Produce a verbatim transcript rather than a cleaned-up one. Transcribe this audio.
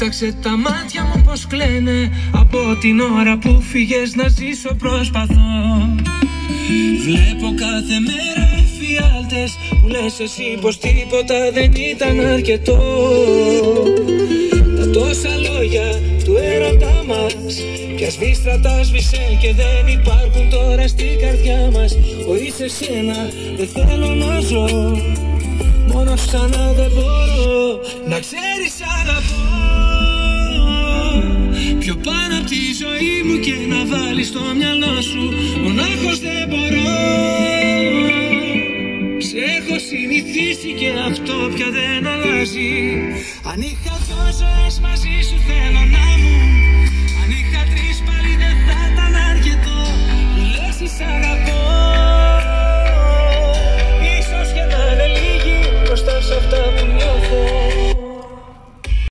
Κοίταξε τα μάτια μου πως κλαίνε. Από την ώρα που φύγες να ζήσω προσπαθώ. Βλέπω κάθε μέρα εφιάλτες που λες εσύ πως τίποτα δεν ήταν αρκετό. Τα τόσα λόγια του έρωτά μας πια σβήστρα τα σβήσε και δεν υπάρχουν τώρα στην καρδιά μας. Χωρίς εσένα δεν θέλω να ζω, μόνο ξανά δεν μπορώ. Να ξέρεις αγαπώ πιο πάνω απ' τη ζωή μου και να βάλεις στο μυαλό σου μονάχος δεν μπορώ. Σε έχω συνηθίσει και αυτό πια δεν αλλάζει. Αν είχα δυο ζωές μαζί σου θέλω να μου, αν είχα τρεις πάλι δεν θα ήταν αρκετό. Λέξεις αγαπώ.